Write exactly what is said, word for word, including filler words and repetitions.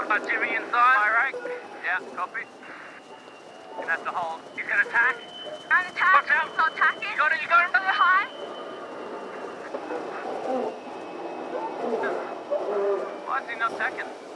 Uh, Jimmy inside. My right. Yeah, copy. You have to hold. He's gonna attack. I'm attacking. Watch out. He's not attacking. You got it, you got it. Go high. Why is he not attacking?